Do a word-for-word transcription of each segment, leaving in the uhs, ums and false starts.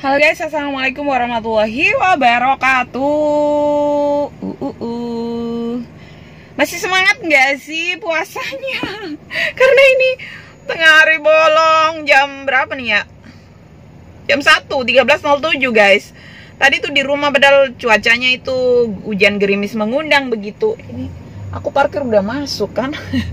Halo guys, assalamualaikum warahmatullahi wabarakatuh. Uh, uh, uh. Masih semangat nggak sih puasanya? Karena ini tengah hari bolong, jam berapa nih ya? Jam satu tiga belas nol tujuh guys. Tadi tuh di rumah padahal cuacanya itu hujan gerimis mengundang begitu. Ini aku parkir udah masuk kan?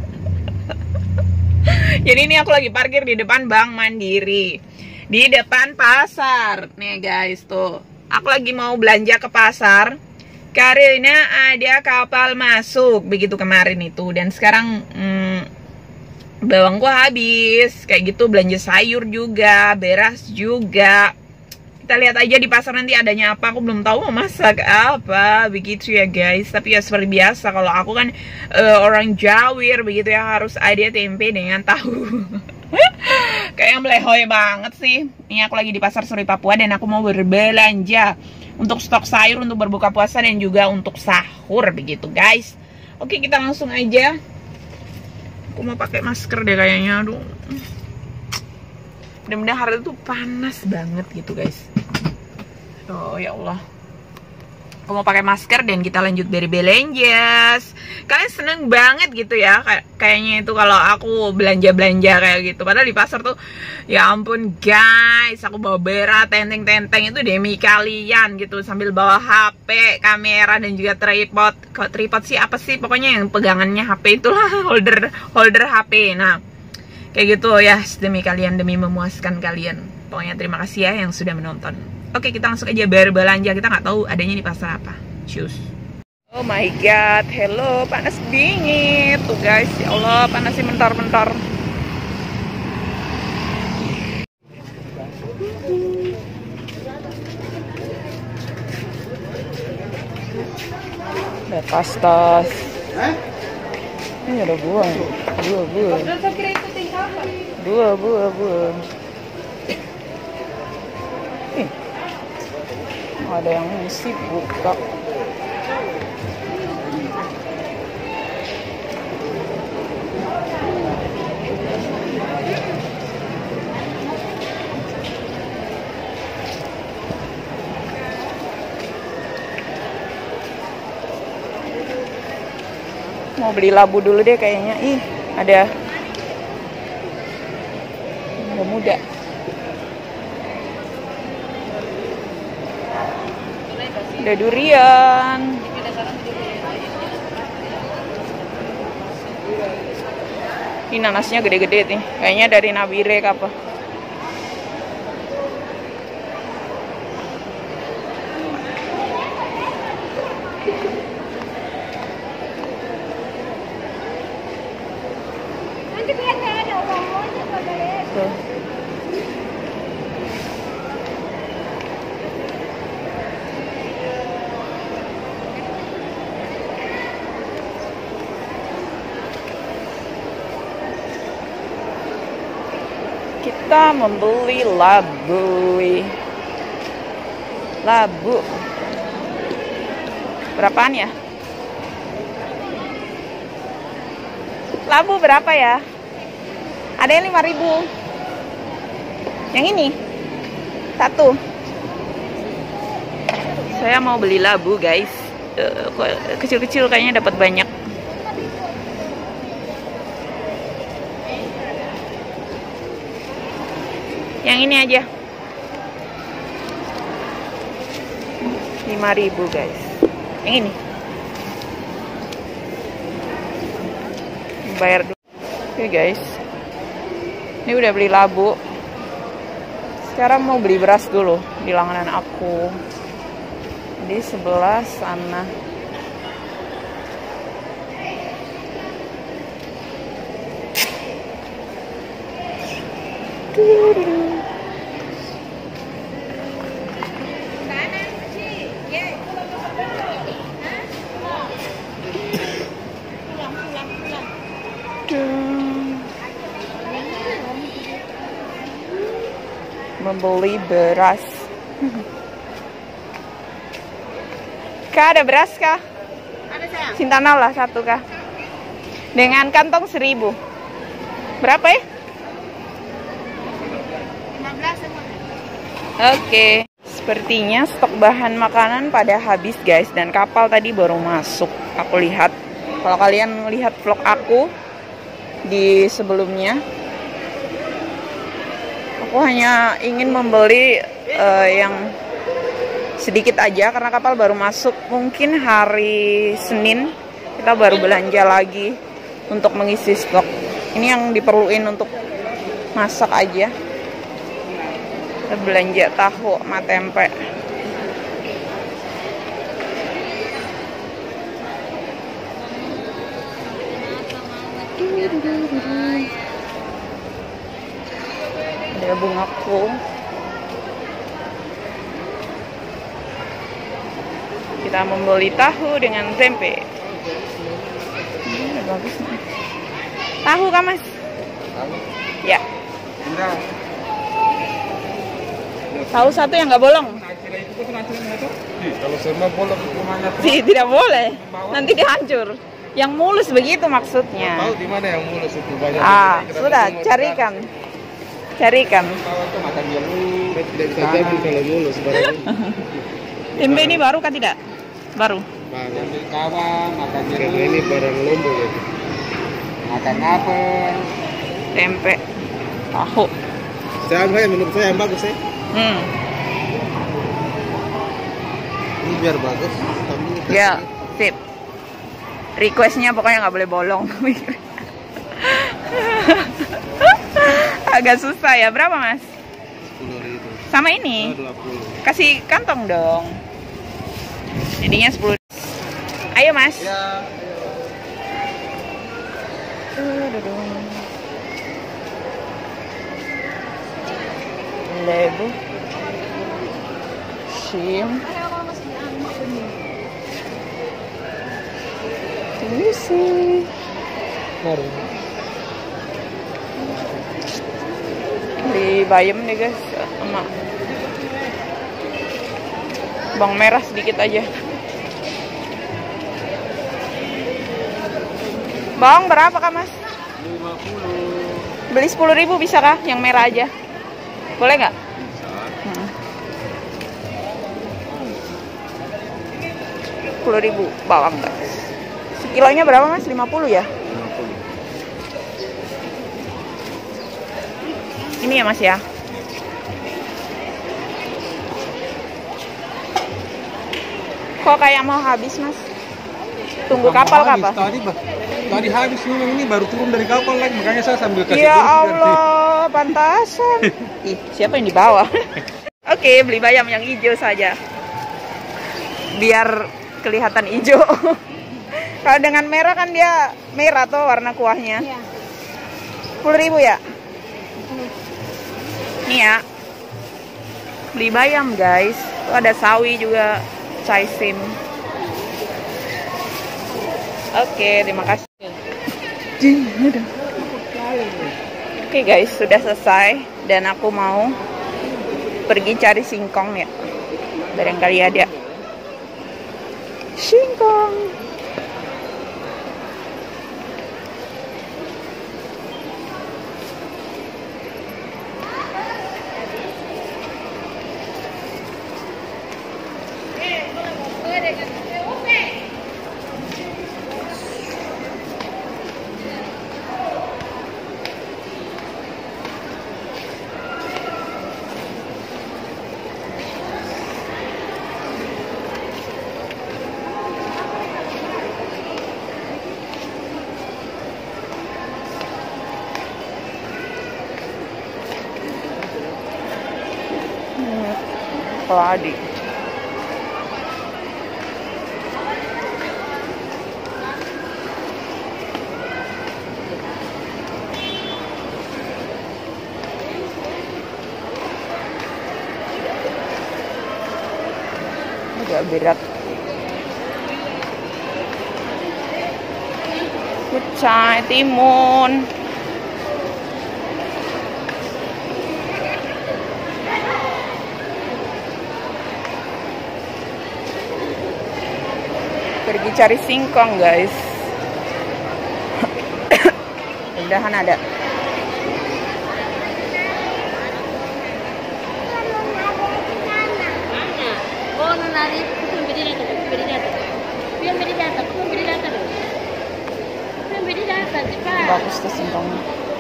Jadi ini aku lagi parkir di depan Bank Mandiri, di depan pasar nih guys. Tuh aku lagi mau belanja ke pasar karena ada kapal masuk begitu kemarin itu, dan sekarang hmm, bawangku habis kayak gitu. Belanja sayur juga, beras juga. Kita lihat aja di pasar nanti adanya apa. Aku belum tahu mau masak apa begitu ya guys. Tapi ya seperti biasa, kalau aku kan uh, orang Jawir begitu ya, harus ada tempe dengan tahu. Kayak melehoy banget sih. Ini aku lagi di pasar Suri Papua dan aku mau berbelanja untuk stok sayur untuk berbuka puasa dan juga untuk sahur begitu guys. Oke, kita langsung aja. Aku mau pakai masker deh kayaknya. Aduh, mudah-mudahan hari itu panas banget gitu guys. Oh ya Allah, aku mau pakai masker dan kita lanjut berbelanja. Kalian seneng banget gitu ya kayaknya itu kalau aku belanja-belanja kayak gitu. Padahal di pasar tuh ya ampun guys, aku bawa berat, tenteng-tenteng itu demi kalian gitu, sambil bawa H P, kamera dan juga tripod. Kok tripod sih apa sih, pokoknya yang pegangannya H P itulah, holder holder H P. Nah kayak gitu ya, demi kalian, demi memuaskan kalian. Pokoknya terima kasih ya yang sudah menonton. Oke, kita langsung aja berbelanja. Kita nggak tahu adanya di pasar apa. Cus. Oh my god, hello, panas dingin tuh guys. Ya Allah, panas sih mentar-mentar. Ada tas-tas. Ini ada buah, buah, buah, buah, buah, buah. Ih, ada yang mesti buka. Mau beli labu dulu deh kayaknya. Ih, ada ada muda. Ada durian. Ini nanasnya gede-gede nih. Kayaknya dari Nabire apa. Tuh. Kita membeli labu. Labu berapaan ya? Labu berapa ya? Ada yang lima ribu. Yang ini satu. Saya mau beli labu guys. Kecil-kecil kayaknya dapat banyak. Yang ini aja lima ribu guys. Yang ini bayar dulu. Oke guys, ini udah beli labu. Sekarang mau beli beras dulu di langganan aku di sebelah sana. Membeli beras. Kak, ada beras kah? Ada sayang. Sintanal lah satu kah? Dengan kantong seribu. Berapa ya? lima belas. Oke, sepertinya stok bahan makanan pada habis guys. Dan kapal tadi baru masuk. Aku lihat. Kalau kalian lihat vlog aku di sebelumnya, aku hanya ingin membeli uh, yang sedikit aja karena kapal baru masuk. Mungkin hari Senin kita baru belanja lagi untuk mengisi stok. Ini yang diperluin untuk masak aja. Kita belanja tahu sama tempe. Ada bungaku. Kita membeli tahu dengan tempe. Hmm, bagus nih. Tahu kan mas? Tahu? Ya. Enggak. Tahu satu yang nggak bolong. Kalau semua bolong rumahnya tuh. Tidak boleh. Nanti dihancur. Yang mulus begitu maksudnya. Tahu di mana yang mulus itu banyak. Ah, sudah carikan. Carikan. Tahu makan dulu. Tidak bisa jadi kalau mulus barang. Tempe ini baru kan tidak? Baru. Baru ambil kawan, makan dulu. Ini barang lombok ya. Makan apa? Tempe. Tahu. Saya ambil menurut saya yang bagus ya. Hmm. Ini biar bagus. Ya, sip. Requestnya pokoknya nggak boleh bolong. Agak susah ya. Berapa mas? sepuluh ribu. Sama ini? Oh, dua puluh. Kasih kantong dong. Jadinya sepuluh. Ayo mas. Ya. Lebu. Shim. Lucy. Baru. Di bayam nih guys, sama bawang merah sedikit aja. Bawang berapa kak mas? lima puluh. Beli sepuluh ribu bisa kah? Yang merah aja. Boleh nggak? Hmm. sepuluh ribu bawang guys. Sekilonya berapa mas? lima puluh ya? lima puluh. Ini ya mas ya. Kok kayak mau habis mas? Tunggu Bukan kapal habis, kapal. Tadi, tadi habis memang ini baru turun dari kapal lagi, makanya saya sambil kasih. Ya turun Allah, pantasan. Ih, siapa yang di bawah? Oke, beli bayam yang hijau saja. Biar kelihatan hijau. Kalau dengan merah kan dia merah tuh warna kuahnya. Iya. sepuluh ribu ya? Nih ya. Beli bayam guys. Tuh ada sawi juga, chai sim. Oke, terima kasih. Oke guys, sudah selesai dan aku mau pergi cari singkong ya. Barangkali ada singkong. Keladi. Agak berat. Kucai timun. Pergi cari singkong guys. Mudah-mudahan ada. のなり、分ベリだった、分ベリだった。分ベリだった、分ベリだった。分ベリだったdi Pak. Bagus tuh singkongnya.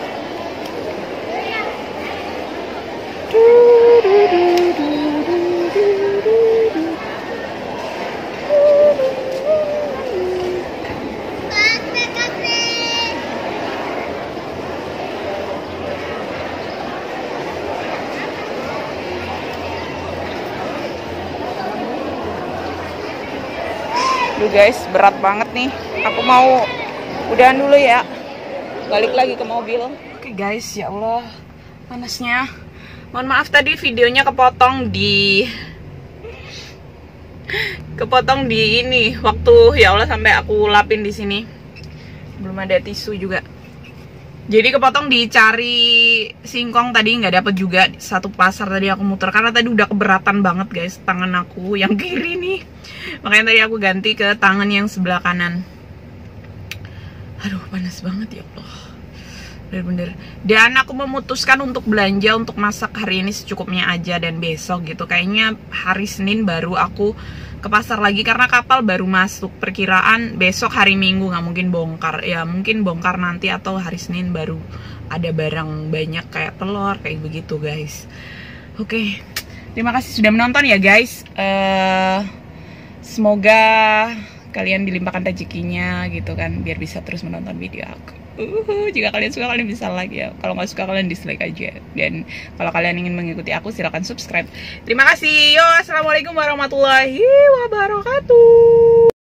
Duh guys, berat banget nih. Aku mau udahan dulu ya. Balik lagi ke mobil. Oke guys, ya Allah, panasnya. Mohon maaf tadi videonya kepotong di kepotong di ini waktu ya Allah sampai aku lapin di sini. Belum ada tisu juga. Jadi kepotong dicari singkong tadi nggak dapet juga. Satu pasar tadi aku muter karena tadi udah keberatan banget guys tangan aku yang kiri nih. Makanya tadi aku ganti ke tangan yang sebelah kanan. Aduh panas banget ya Allah. Bener-bener. Dan aku memutuskan untuk belanja untuk masak hari ini secukupnya aja dan besok gitu. Kayaknya hari Senin baru aku ke pasar lagi karena kapal baru masuk. Perkiraan besok hari Minggu nggak mungkin bongkar. Ya mungkin bongkar nanti atau hari Senin baru ada barang banyak kayak telur kayak begitu guys. Oke, terima kasih sudah menonton ya guys. Uh, semoga kalian dilimpahkan rezekinya gitu kan biar bisa terus menonton video aku. Uh, jika kalian suka kalian bisa like ya. Kalau nggak suka kalian dislike aja. Dan kalau kalian ingin mengikuti aku silahkan subscribe. Terima kasih. Yo, assalamualaikum warahmatullahi wabarakatuh.